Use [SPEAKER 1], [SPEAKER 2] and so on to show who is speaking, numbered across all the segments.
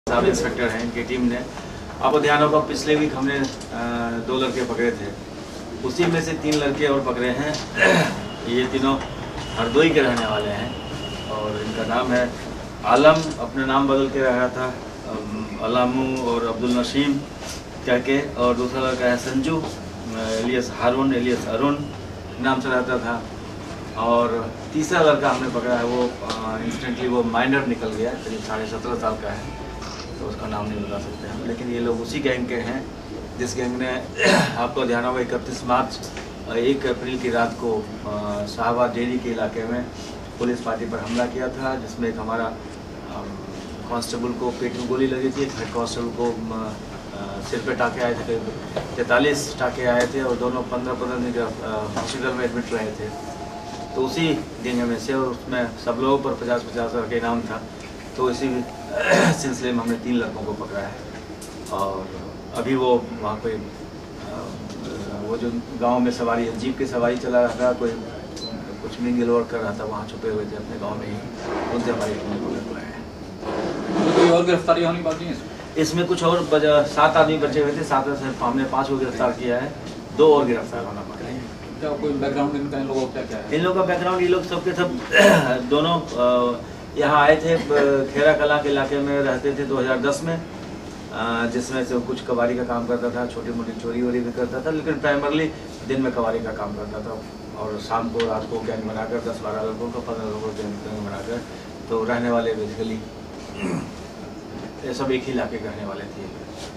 [SPEAKER 1] Sub inspector हैं इनकी team ने। आपको ध्यान होगा पिछले वीक हमने 2 लड़के पकड़े थे, उसी में से 3 लड़के और पकड़े हैं। ये तीनों हरदोई के रहने वाले हैं और इनका नाम है आलम, अपने नाम बदल के रहा था अलामू और अब्दुल नसीम कह के, और दूसरा लड़का है संजू एलियस हारून एलियस अरुण नाम से रहता था, और तीसरा लड़का हमने पकड़ा है वो इंस्टेंटली वो माइनर निकल गया, करीब 17.5 साल का है, तो उसका नाम नहीं बता सकते हम, लेकिन ये लोग उसी गैंग के हैं जिस गैंग ने आपको ध्यान होगा 31 मार्च 1 अप्रैल की रात को शाहबाद डेयरी के इलाके में पुलिस पार्टी पर हमला किया था, जिसमें एक हमारा कांस्टेबल को पेट में गोली लगी थी, एक हेड कांस्टेबल को सिर पे टाके आए थे, 43 टाके आए थे और दोनों 15 दिन हॉस्पिटल में एडमिट रहे थे। तो उसी गैंग में से, और उसमें सब लोगों पर 50-50 का इनाम था, तो इसी सिलसिले में हमने 3 लड़कों को पकड़ा है। और अभी वो वहाँ पे वो जो गांव में सवारी जीप की सवारी चला रहा था, कोई कुछ मिंगल वर्क कर रहा था, वहाँ छुपे हुए थे अपने गांव में ही, उनसे हमारी टीम को पकड़ा है।
[SPEAKER 2] कोई और गिरफ्तारी होनी बाकी है
[SPEAKER 1] इसमें कुछ और 7 आदमी बचे हुए थे, 7 में से हमने 5 को गिरफ्तार किया है, 2 और गिरफ्तार होना बाकी है।
[SPEAKER 2] क्या कोई बैकग्राउंड इनका, इन लोगों का क्या है?
[SPEAKER 1] इन लोगों का बैकग्राउंड, ये लोग सबके सब दोनों यहाँ आए थे, खेरा कला के इलाके में रहते थे 2010 में, जिसमें से कुछ कबाड़ी का काम करता था, छोटी मोटी चोरी वोरी भी करता था, लेकिन प्राइमरली दिन में कबाड़ी का काम करता था, और शाम को रात को गैंग बनाकर 10-12 लोगों को 15 लोगों को गैंग बनाकर, तो रहने वाले बेसिकली ये सब एक ही इलाके के रहने वाले थे।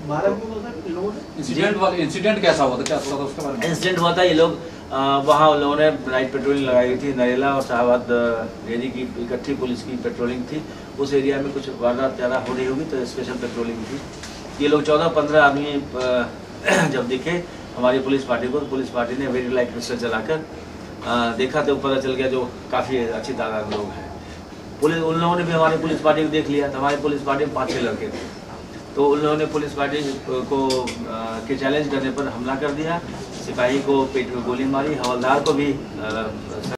[SPEAKER 2] इंसिडेंट कैसा हुआ था, क्या थोड़ा उसके बारे में?
[SPEAKER 1] इंसिडेंट हुआ था, ये लोग वहाँ लोगों ने नाइट पेट्रोलिंग लगाई हुई थी, नरेला और शाहबाद डेयरी की इकट्ठी पुलिस की पेट्रोलिंग थी, उस एरिया में कुछ वारदात ज़्यादा हो रही होगी तो स्पेशल पेट्रोलिंग थी। ये लोग 14-15 आदमी जब दिखे हमारी पुलिस पार्टी को, तो पुलिस पार्टी ने वेरी लाइट पिस्टल चलाकर देखा तो पता चल गया जो काफ़ी अच्छी तादाद में लोग हैं। पुलिस उन लोगों ने भी हमारी पुलिस पार्टी को देख लिया, तो हमारी पुलिस पार्टी में 5-6 लड़के थे, तो उन लोगों ने पुलिस पार्टी को के चैलेंज करने पर हमला कर दिया, सिपाही को पेट में गोली मारी, हवलदार को भी